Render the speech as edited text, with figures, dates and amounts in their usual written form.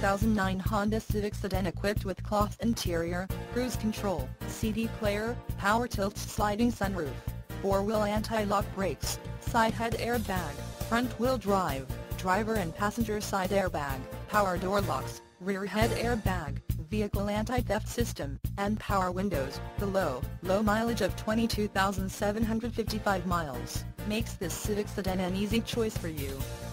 2009 Honda Civic Sedan equipped with cloth interior, cruise control, CD player, power tilt sliding sunroof, 4-wheel anti-lock brakes, side head airbag, front-wheel drive, driver and passenger side airbag, power door locks, rear head airbag, vehicle anti-theft system, and power windows. The low mileage of 22,755 miles makes this Civic Sedan an easy choice for you.